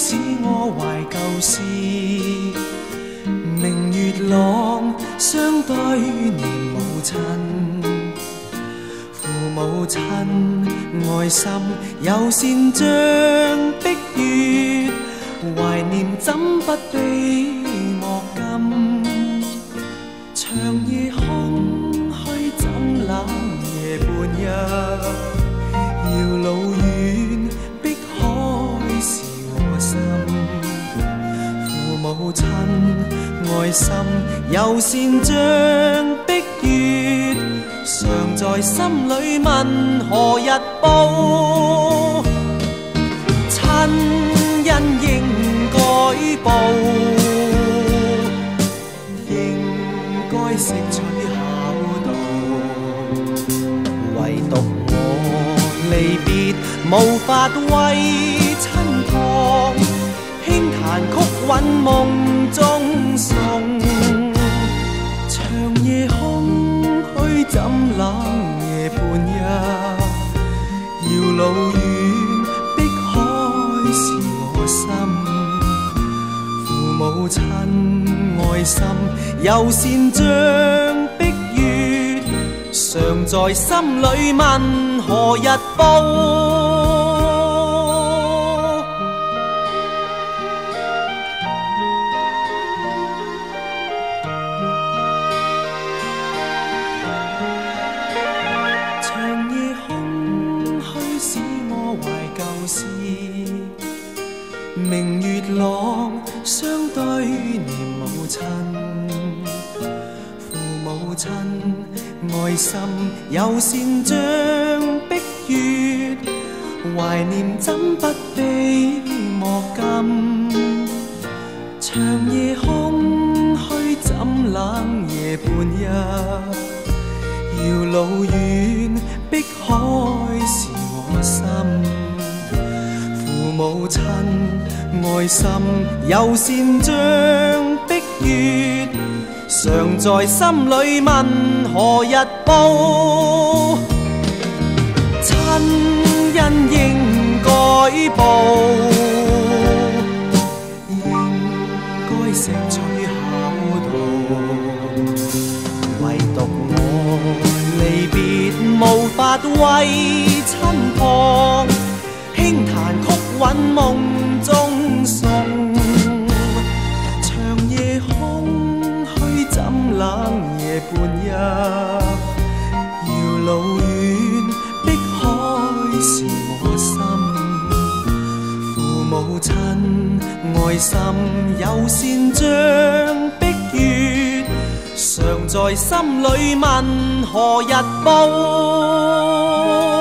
使我懷舊事。明月朗，相對念母親。父母親愛心友善像碧月，懷念怎不比莫禁。長夜空虛怎冷夜半日，遙路遠碧海是我心。父母親愛心友善像碧月，常在心裏問何日報。親恩應該報，應該識取孝道。唯獨我離別無法為親旁，輕彈曲韻夢中送。長夜空虛怎冷夜半日，遙路遠碧海是我心。父母親愛心友善像碧月，常在心裏問何日報。長夜空虛使我懷舊事，明月朗，相對念母親。父母親愛心友善像碧月，懷念怎不比莫禁。長夜空虛怎冷夜半日，遙路遠碧海是我心。父母親愛心友善像碧月，常在心裏問何日報。親恩應該報，應該識取孝道。唯獨我離別無法為親旁，輕彈曲韻夢中送。長夜空虛怎冷夜半日，遙路遠碧海是我心。父母親愛心友善像碧月，常在心裏問何日報。